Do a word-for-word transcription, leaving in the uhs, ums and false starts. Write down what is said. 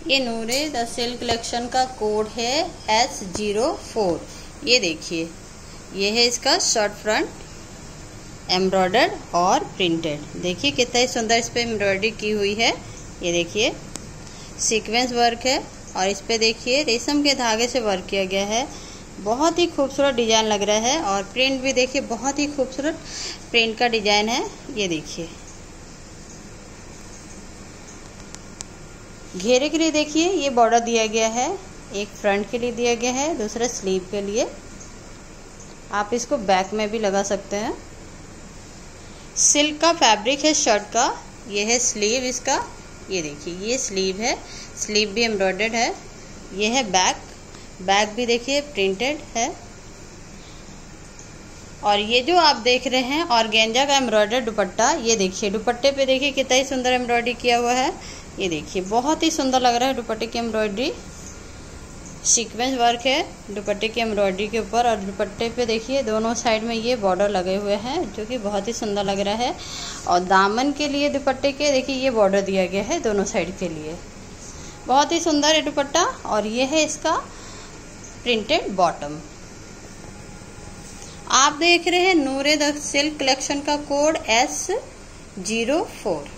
ये Noore the silk collection का code है एस जीरो फोर। ये देखिए, ये है इसका शर्ट फ्रंट एम्ब्रॉयडर्ड और प्रिंटेड। देखिए कितना ही सुंदर इस पे एम्ब्रॉयडरी की हुई है। ये देखिए सीक्वेंस वर्क है और इस पे देखिए रेशम के धागे से वर्क किया गया है। बहुत ही खूबसूरत डिजाइन लग रहा है और प्रिंट भी देखिए बहुत ही खूबसूरत प्रिंट का डिजाइन है। ये देखिए घेरे के लिए देखिए ये बॉर्डर दिया गया है, एक फ्रंट के लिए दिया गया है, दूसरा स्लीव के लिए। आप इसको बैक में भी लगा सकते हैं। सिल्क का फैब्रिक है शर्ट का। ये है स्लीव इसका। ये देखिए ये स्लीव है, स्लीव भी एम्ब्रॉयडर्ड है। ये है बैक, बैक भी देखिए प्रिंटेड है। और ये जो आप देख रहे हैं ऑर्गेन्जा का एम्ब्रॉयडर्ड दुपट्टा, ये देखिए दुपट्टे पे देखिए कितना ही सुंदर एम्ब्रॉयडरी किया हुआ है। ये देखिए बहुत ही सुंदर लग रहा है दुपट्टे की एम्ब्रॉयडरी। सीक्वेंस वर्क है दुपट्टे की एम्ब्रॉयडरी के ऊपर और दुपट्टे पे देखिए दोनों साइड में ये बॉर्डर लगे हुए हैं जो कि बहुत ही सुंदर लग रहा है। और दामन के लिए दुपट्टे के देखिए ये बॉर्डर दिया गया है दोनों साइड के लिए। बहुत ही सुंदर है दुपट्टा। और ये है इसका प्रिंटेड बॉटम। आप देख रहे हैं नूरे द सिल्क कलेक्शन का कोड एस जीरो फोर।